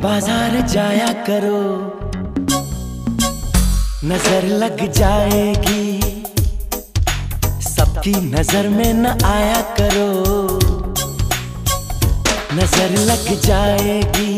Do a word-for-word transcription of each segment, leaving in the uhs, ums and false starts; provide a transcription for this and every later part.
बाजार जाया करो, नजर लग जाएगी, सबकी नजर में न आया करो, नजर लग जाएगी,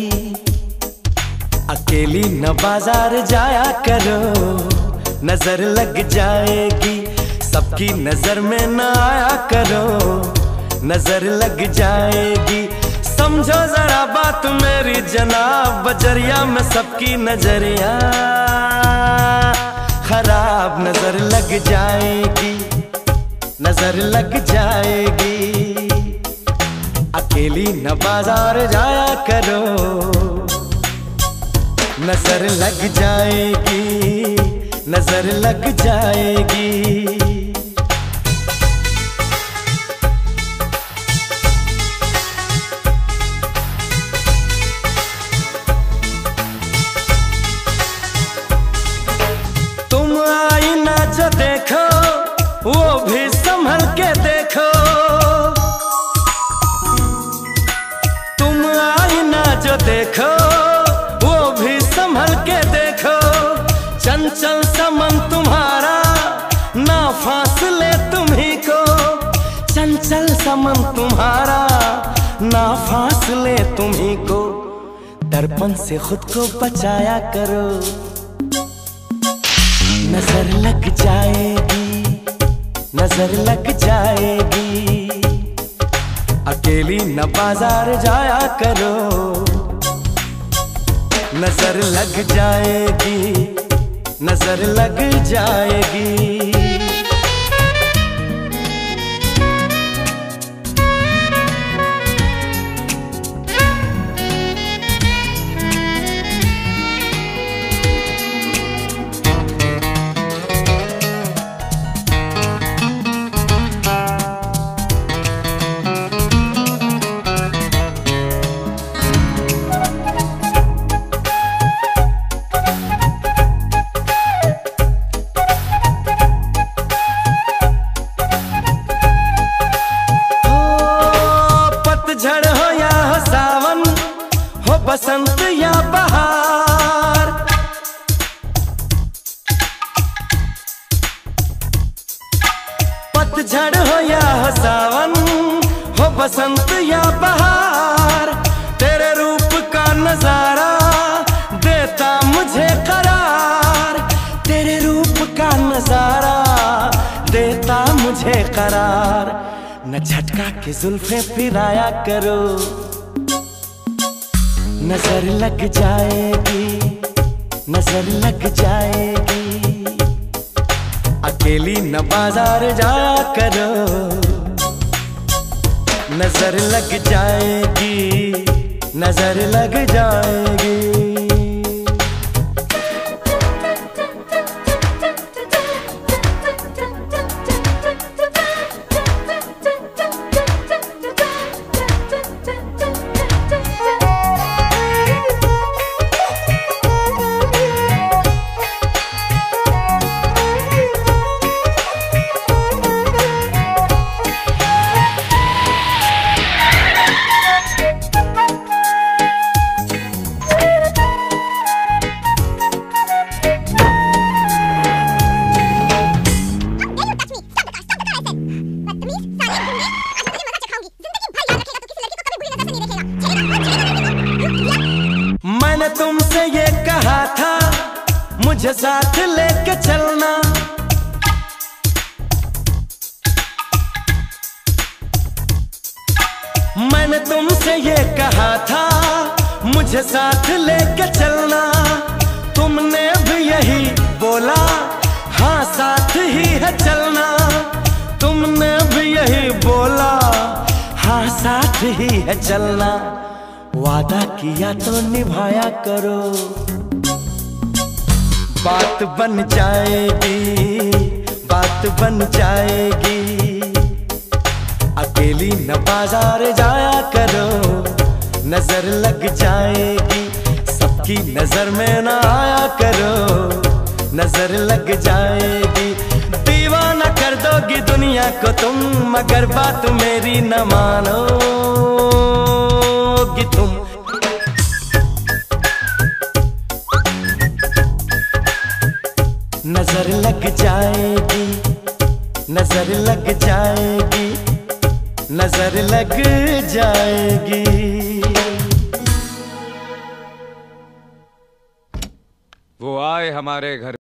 अकेली न बाजार जाया करो, नजर लग जाएगी, सबकी नजर में न आया करो, नजर लग जाएगी। समझो जरा बात मेरी जनाब, बजरिया में सबकी नजरिया खराब, नजर लग जाएगी, नजर लग जाएगी, अकेली न बाजार जाया करो, नजर लग जाएगी, नजर लग जाएगी। जो देखो वो भी संभल के देखो, तुम आईना जो देखो वो भी संभल के देखो, चंचल समन तुम्हारा ना फासले तुम्ही को, चंचल समन तुम्हारा ना फासले तुम्ही को, दर्पण से खुद को बचाया करो, नजर लग जाएगी, नजर लग जाएगी, अकेली न बाजार जाया करो, नजर लग जाएगी, नजर लग जाएगी। पतझड़ हो या हो सावन, हो बसंत या बहार, पतझड़ हो या हो सावन, हो बसंत या बहार, तेरे रूप का नजारा देता मुझे करार, तेरे रूप का नजारा देता मुझे करार, न झटका के जुल्फे फिराया करो, नजर लग जाएगी, नजर लग जाएगी, अकेली न बाजार जाया करो, नजर लग जाएगी, नजर लग जाएगी। मैंने तुमसे ये कहा था मुझे साथ लेके चलना, मैंने तुमसे ये कहा था मुझे साथ लेके चलना, तुमने भी यही बोला हाँ साथ ही है चलना, तुमने भी यही बोला हाँ साथ ही है चलना, वादा किया तो निभाया करो, बात बन जाएगी, बात बन जाएगी, अकेली न बाजार जाया करो, नजर लग जाएगी, सबकी नजर में न आया करो, नजर लग जाएगी, दीवाना कर दोगी दुनिया को तुम, मगर बात मेरी न मानो तुम। नजर लग जाएगी, नजर लग जाएगी। वो आए हमारे घर।